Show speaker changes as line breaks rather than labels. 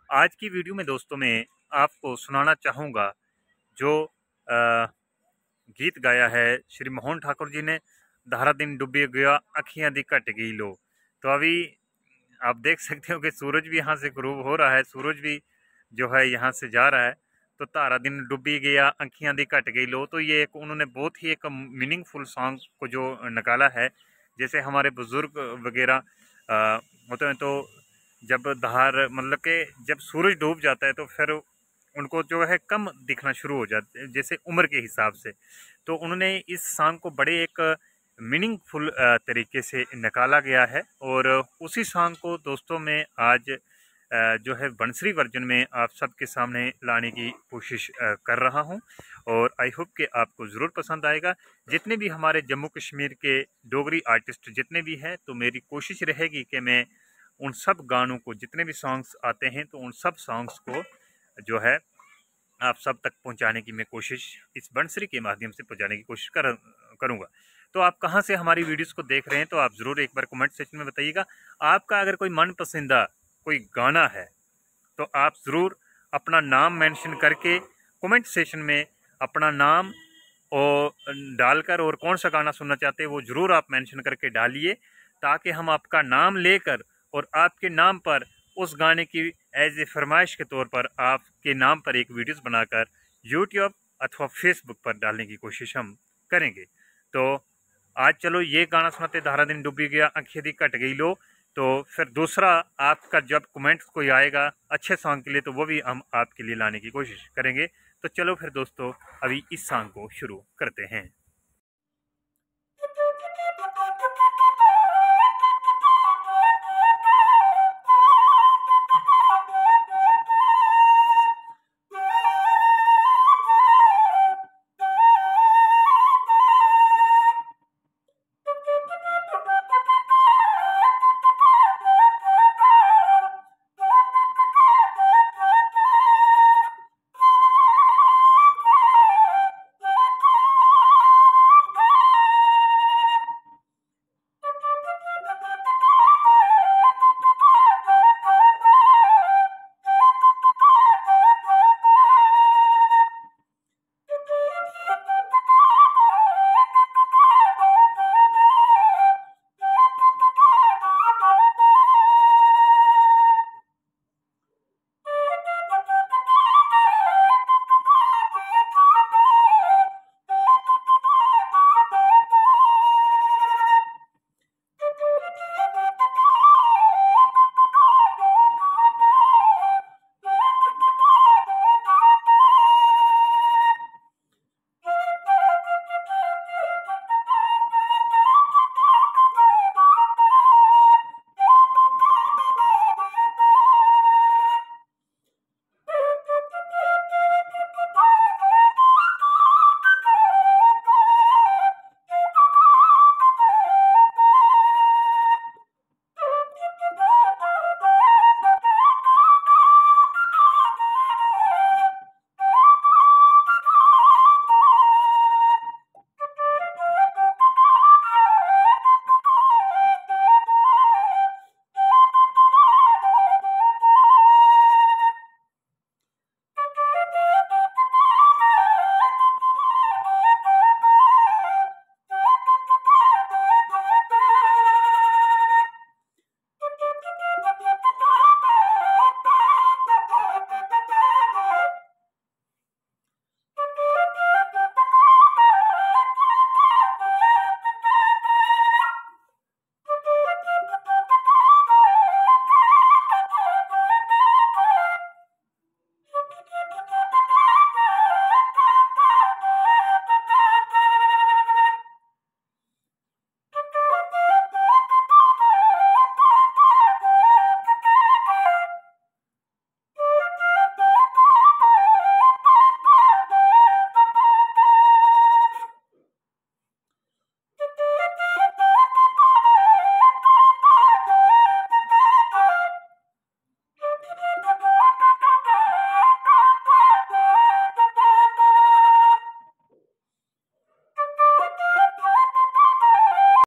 आज की वीडियो में दोस्तों मैं आपको सुनाना चाहूँगा जो गीत गाया है श्री मोहन ठाकुर जी ने। धारा दिन डूबी गया अखियां दी घट गई लो। तो अभी आप देख सकते हो कि सूरज भी यहाँ से गुरूब हो रहा है, सूरज भी जो है यहाँ से जा रहा है। तो तारा दिन डूबी गया अखियां दी घट गई लो, तो ये एक उन्होंने बहुत ही एक मीनिंगफुल सॉन्ग को जो निकाला है। जैसे हमारे बुजुर्ग वगैरह होते हैं, तो जब धार मतलब के जब सूरज डूब जाता है तो फिर उनको जो है कम दिखना शुरू हो जाते हैं, जैसे उम्र के हिसाब से। तो उन्होंने इस सॉन्ग को बड़े एक मीनिंगफुल तरीके से निकाला गया है, और उसी सॉन्ग को दोस्तों में आज जो है बंसरी वर्जन में आप सबके सामने लाने की कोशिश कर रहा हूं, और आई होप कि आपको ज़रूर पसंद आएगा। जितने भी हमारे जम्मू कश्मीर के डोगरी आर्टिस्ट जितने भी हैं, तो मेरी कोशिश रहेगी कि मैं उन सब गानों को, जितने भी सॉन्ग्स आते हैं, तो उन सब सॉन्ग्स को जो है आप सब तक पहुंचाने की मैं कोशिश इस बंसरी के माध्यम से पहुंचाने की कोशिश करूंगा। तो आप कहां से हमारी वीडियोस को देख रहे हैं, तो आप ज़रूर एक बार कमेंट सेक्शन में बताइएगा। आपका अगर कोई मन पसंदीदा कोई गाना है, तो आप ज़रूर अपना नाम मेंशन करके कमेंट सेक्शन में अपना नाम और डालकर, और कौन सा गाना सुनना चाहते हैं वो ज़रूर आप मेंशन करके डालिए, ताकि हम आपका नाम लेकर और आपके नाम पर उस गाने की एज ए फरमाइश के तौर पर आपके नाम पर एक वीडियोस बनाकर यूट्यूब अथवा फेसबुक पर डालने की कोशिश हम करेंगे। तो आज चलो ये गाना सुनाते, धारा दिन डूबी गया आंखें दी कट गई लो। तो फिर दूसरा आपका जब कमेंट कोई आएगा अच्छे सॉन्ग के लिए, तो वो भी हम आपके लिए लाने की कोशिश करेंगे। तो चलो फिर दोस्तों अभी इस सॉन्ग को शुरू करते हैं।